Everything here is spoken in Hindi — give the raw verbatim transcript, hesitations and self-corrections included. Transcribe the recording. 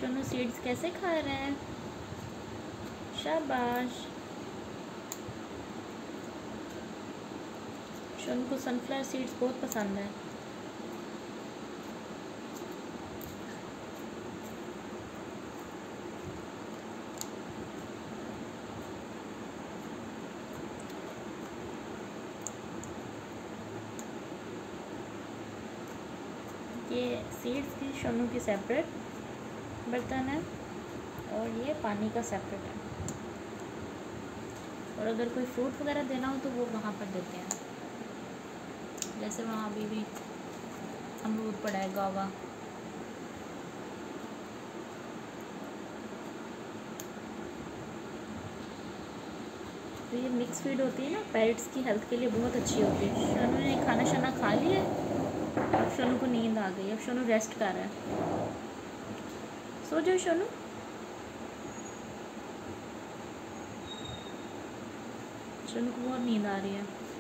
शोनू सीड्स कैसे खा रहे हैं, शाबाश। शोनू को सनफ्लावर सीड्स बहुत पसंद है। ये सीड्स की शोनू की सेपरेट बर्तन है और ये पानी का सेपरेट है। और अगर कोई फ्रूट वगैरह देना हो तो वो वहाँ पर देते हैं, जैसे वहाँ अभी भी अमरूद पड़ा है, गावा। तो ये मिक्स फीड होती है ना, पैरट्स की हेल्थ के लिए बहुत अच्छी होती है। शोनू ने खाना शाना खा लिया, अब शोनू को नींद आ गई, अब शोनू रेस्ट कर रहा है। सो जाओ शोनू। शोनू को बहुत नींद आ रही है।